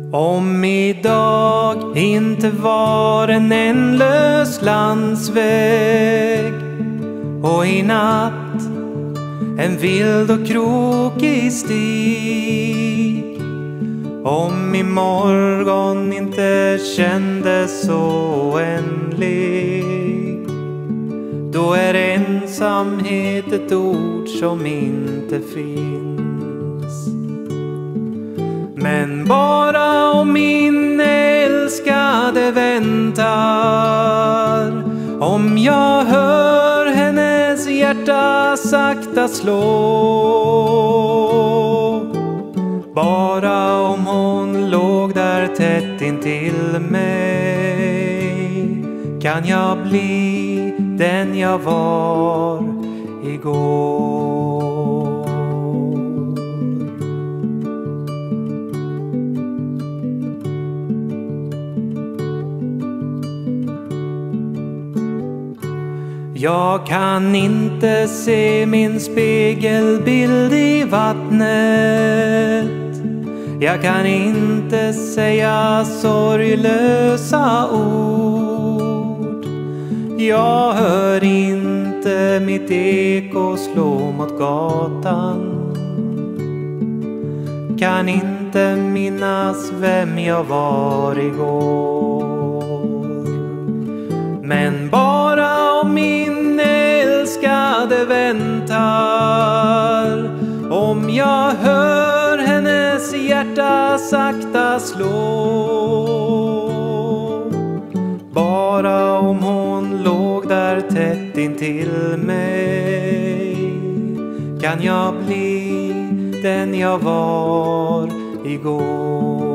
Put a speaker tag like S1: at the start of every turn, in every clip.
S1: Om idag inte var en ändlös landsväg och i natt en vild och krokig stig, om imorgon inte kändes så oändlig, då är ensamhet ett ord som inte finns. Men bara om min älskade väntar, om jag hör hennes hjärta sakta slå, bara om hon låg där tätt intill mig, kan jag bli den jag var igår. Jag kan inte se min spegelbild i vattnet. Jag kan inte säga sorglösa ord. Jag hör inte mitt eko slå mot gatan. Kan inte minnas vem jag var igår. Men bara om min älskade väntar, om jag hör hennes hjärta sakta slå, bara om hon låg där tätt intill mig, kan jag bli den jag var igår.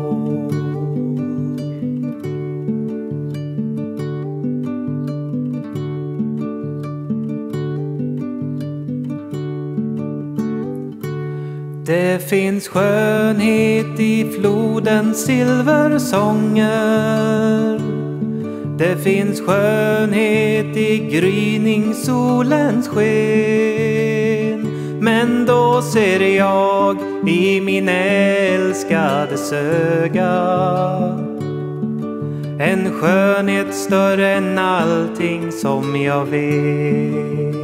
S1: Det finns skönhet i flodens silversånger. Det finns skönhet i gryningssolens sken. Men då ser jag i min älskades öga en skönhet större än allting som jag vet.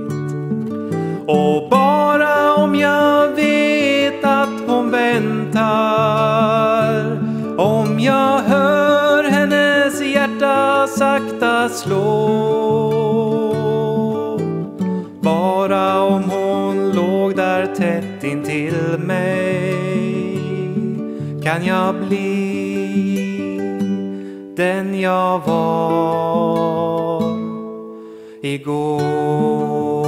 S1: Och bara om jag vet att hon väntar, om jag hör hennes hjärta sakta slå, bara om hon låg där tätt intill mig, kan jag bli den jag var igår.